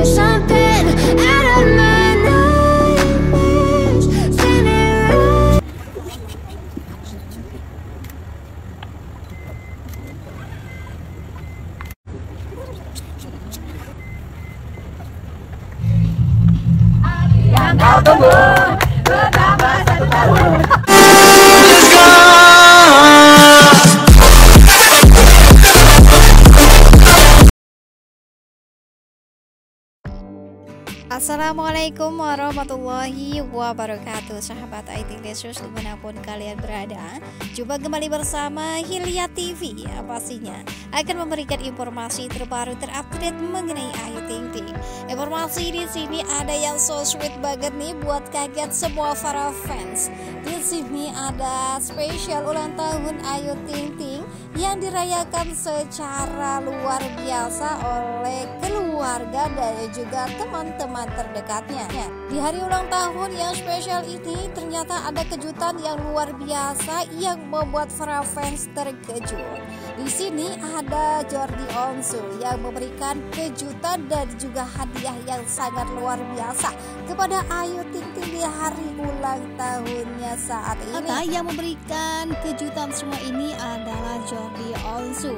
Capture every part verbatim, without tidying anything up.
wish I've been out of my nightmares, standing right. Yang kau tunggu betapa satu tahun. Assalamualaikum warahmatullahi wabarakatuh, sahabat I T Lesius dimanapun kalian berada. Jumpa kembali bersama Hilya T V, ya, pastinya akan memberikan informasi terbaru terupdate mengenai Ayu Ting Ting. Informasi di sini ada yang so sweet banget nih buat kaget semua para fans. Di sini ada spesial ulang tahun Ayu Ting Ting yang dirayakan secara luar biasa oleh keluarga dan juga teman-teman terdekatnya. Di hari ulang tahun yang spesial ini ternyata ada kejutan yang luar biasa yang membuat para fans terkejut. Di sini ada Jordi Onsu yang memberikan kejutan dan juga hadiah yang sangat luar biasa kepada Ayu Ting Ting di hari ulang tahunnya saat ini. Maka yang memberikan kejutan semua ini adalah Jordi Onsu.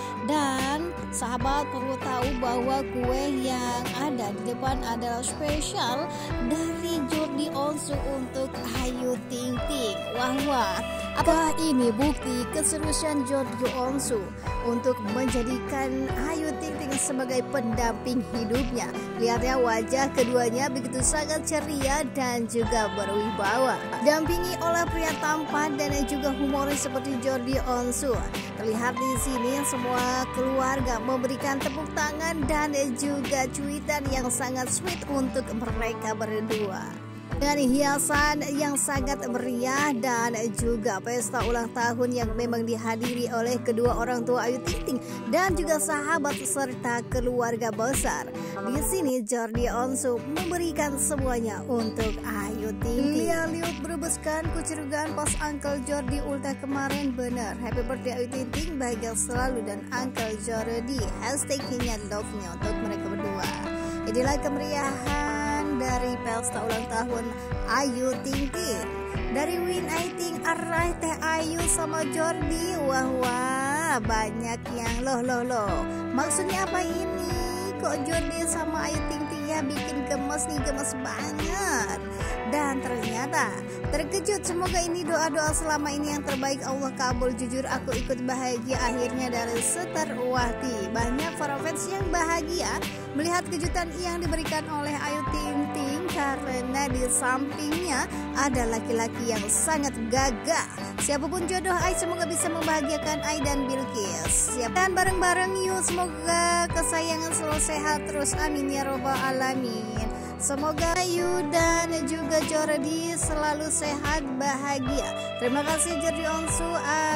Dan sahabat perlu tahu bahwa kue yang ada di depan adalah spesial dari Jordi Onsu untuk Ayu Ting Ting. Wah wah, apakah ini bukti keseriusan Jordi Onsu untuk menjadikan Ayu Ting Ting sebagai pendamping hidupnya? Lihat ya, wajah keduanya begitu sangat ceria dan juga berwibawa. Dampingi oleh pria tampan dan juga humoris seperti Jordi Onsu. Terlihat di sini semua keluarga memberikan tepuk tangan dan juga cuitan yang sangat sweet untuk mereka berdua. Dengan hiasan yang sangat meriah dan juga pesta ulang tahun yang memang dihadiri oleh kedua orang tua Ayu Ting Ting dan juga sahabat serta keluarga besar. Di sini Jordi Onsu memberikan semuanya untuk Ayu Ting Ting. Lia Liut berebuskan kucurgan pas Uncle Jordi ultah kemarin, benar. Happy birthday Ayu Ting Ting, bahagia selalu dan Uncle Jordi. Hashtagnya love-nya untuk mereka berdua. Inilah kemeriahan dari pesta ulang tahun Ayu Ting Ting. Dari Win I Think arah Teh Ayu sama Jordi. Wah wah, banyak yang loh loh loh. Maksudnya apa ini? Kok Jordi sama Ayu Ting Ting ya bikin gemes nih, gemes banget. Dan ternyata terkejut, semoga ini doa-doa selama ini yang terbaik Allah kabul. Jujur aku ikut bahagia akhirnya dari Seterwati. Banyak para fans yang bahagia melihat kejutan yang diberikan oleh Ayu Ting Ting karena di sampingnya ada laki-laki yang sangat gagah. Siapapun jodoh Ai semoga bisa membahagiakan Ai dan Bilkis. Siap dan bareng-bareng yuk, semoga kesayangan selalu sehat terus, amin ya robbal alamin. Semoga Ayu dan juga Jordi selalu sehat bahagia. Terima kasih Jordi Onsu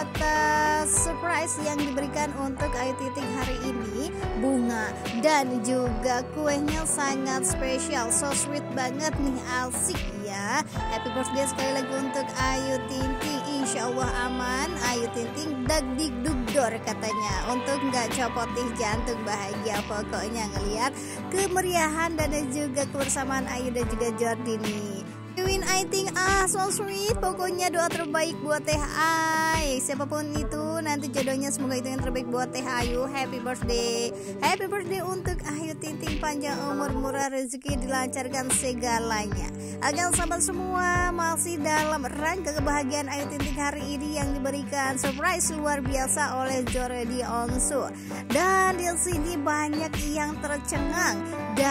atas surprise yang diberikan untuk Ayu Ting Ting hari ini. Bunga dan juga kuenya sangat spesial, so sweet banget nih, asik ya. Happy birthday sekali lagi untuk Ayu Ting Ting. Insya Allah aman. Ayu Ting Ting dag dig dug dor katanya, untuk nggak copotih jantung, bahagia pokoknya ngelihat kemeriahan dan juga kebersamaan Ayu dan juga Jordi nih. Win I Think ah so sweet, pokoknya doa terbaik buat Teh Ai. Siapapun itu nanti jodohnya semoga itu yang terbaik buat Teh Ayu. Happy birthday, happy birthday untuk Ayu Ting Ting, panjang umur, murah rezeki, dilancarkan segalanya. Agar sahabat semua masih dalam rangka kebahagiaan Ayu Ting Ting hari ini yang diberikan surprise luar biasa oleh Jordi Onsu. Dan di sini banyak yang tercengang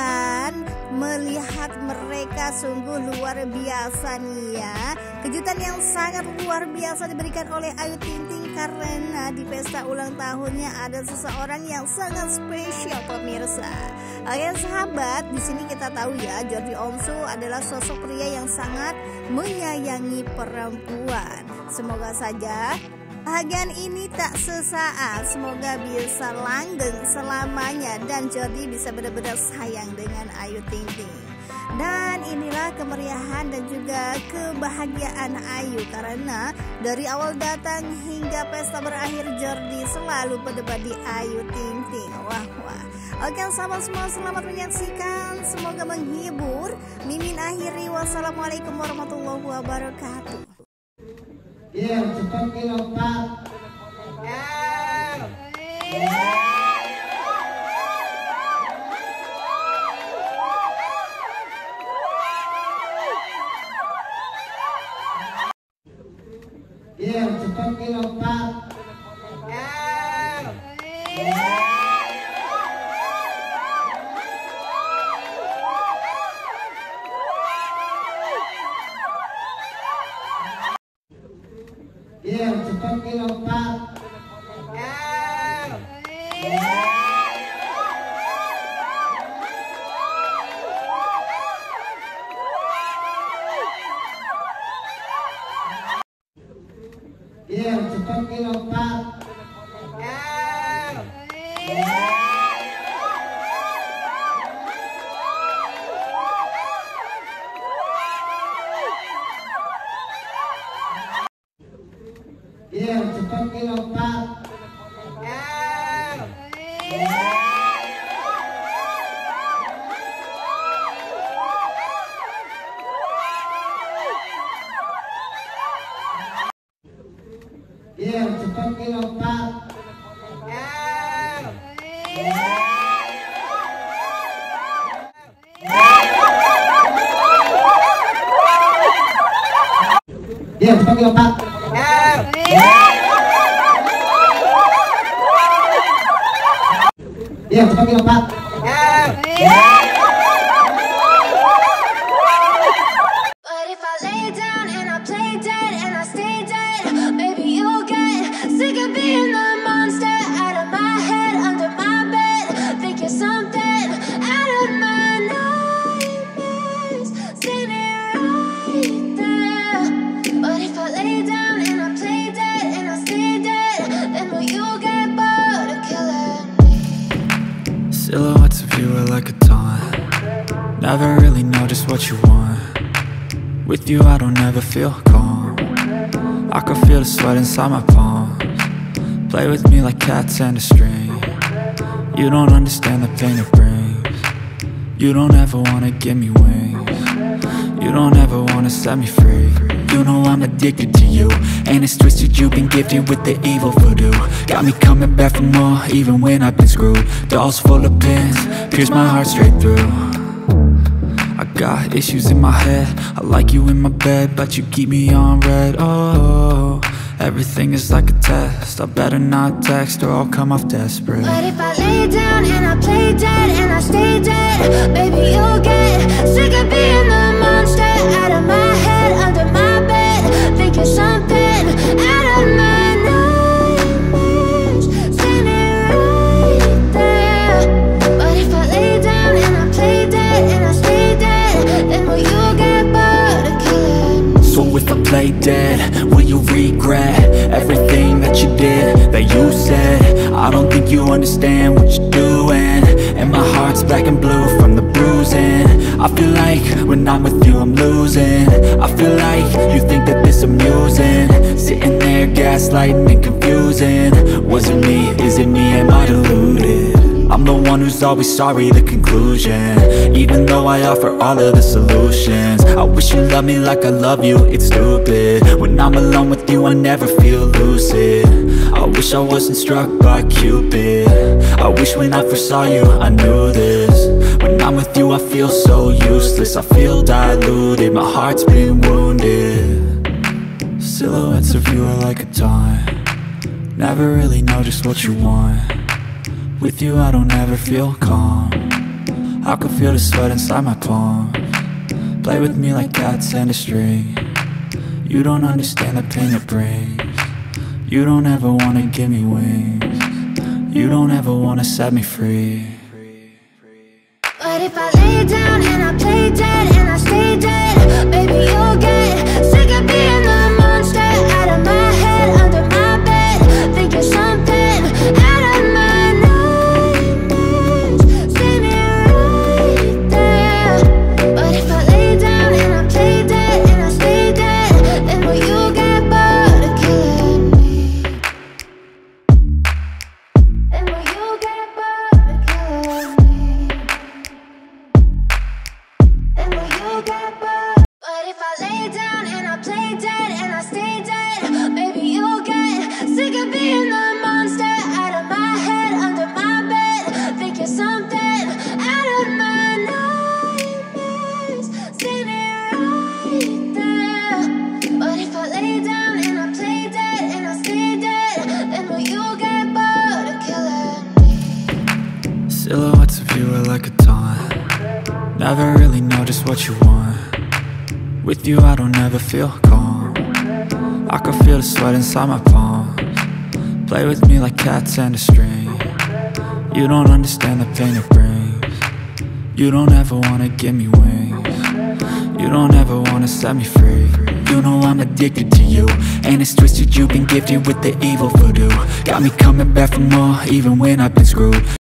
dan melihat mereka sungguh luar biasa nih ya. Kejutan yang sangat luar biasa diberikan oleh Ayu Ting Ting karena di pesta ulang tahunnya ada seseorang yang sangat spesial pemirsa. Oke sahabat, di sini kita tahu ya Jordi Onsu adalah sosok pria yang sangat menyayangi perempuan. Semoga saja bahagian ini tak sesaat, semoga bisa langgeng selamanya dan Jordi bisa benar-benar sayang dengan Ayu Ting Ting. Dan inilah kemeriahan dan juga kebahagiaan Ayu karena dari awal datang hingga pesta berakhir Jordi selalu berdebat di Ayu Ting Ting. Wah wah, Oke sahabat semua, selamat menyaksikan, semoga menghibur. Mimin akhiri, wassalamualaikum warahmatullahi wabarakatuh. Iya, cepat dilompat. Iya, cepat dilompat. Iya, cepat dilompat. Iya, cepat dilompat. Iya, cepat dilompat. Iya, cepat dilompat. Iya, cepat dilompat. Iya, cepat dilompat. But if I lay down and I play dead and I stay dead, maybe you'll get sick of being the monster out of my head, under my bed. Think you're something out of my nightmares, standing right there. But if I lay down and I play dead and I stay dead, then will you get bored of killing me? Silhouettes of you are like a taunt. Never really know just what you want. With you I don't ever feel calm. I can feel the sweat inside my palms. Play with me like cats and a string. You don't understand the pain it brings. You don't ever wanna give me wings. You don't ever wanna set me free. You know I'm addicted to you, and it's twisted, you've been gifted with the evil voodoo. Got me coming back for more, even when I've been screwed. Dolls full of pins, pierce my heart straight through. I got issues in my head, I like you in my bed, but you keep me on red. Oh, everything is like a test, I better not text or I'll come off desperate. But if I lay down and I play dead and I stay dead, maybe you'll get sick of being the monster out of my head, under my bed. Think you're something out of my nightmares, standing right there. But if I lay down and I play dead and I stay dead, then will you get bored of killing me? So if I play dead, will you regret everything that you did, that you said? I don't think you understand what you're doing, and my heart's black and blue from the bruising. I feel like when I'm with you I'm losing. I feel like you think that this amusing, sitting there gaslighting and confusing. Was it me? Is it me? Am I deluded? I'm the one who's always sorry, the conclusion. Even though I offer all of the solutions, I wish you loved me like I love you, it's stupid. When I'm alone with you I never feel lucid. I wish I wasn't struck by Cupid. I wish when I first saw you I knew this. When I'm with you I feel so useless, I feel diluted, my heart's been wounded. Silhouettes of you are like a taunt. Never really know just what you want. With you I don't ever feel calm. I can feel the sweat inside my palms. Play with me like cats and a string. You don't understand the pain it brings. You don't ever wanna give me wings. You don't ever wanna set me free. But if I lay down and I play dead and I stay dead, maybe you'll get sick of being the monster out of my head, under my bed. Think you're something out of my nightmares, standing right there. But if I lay down and I play dead and I stay dead, then will you get bored of killing me? Then will you get bored of killing me? you'll get bored. But if I lay down and I play dead and I stay dead, maybe you'll get sick of being the monster out of my head, under my bed. Think you're something out of my nightmares, standing right there. But if I lay down and I play dead and I stay dead, then will you get bored of killing me? Silhouettes of you are like a taunt. Never really know just what you want. With you I don't ever feel calm. I can feel the sweat inside my palms. Play with me like cats and a string. You don't understand the pain it brings. You don't ever wanna give me wings. You don't ever wanna set me free. You know I'm addicted to you, and it's twisted, you've been gifted with the evil voodoo. Got me coming back for more, even when I've been screwed.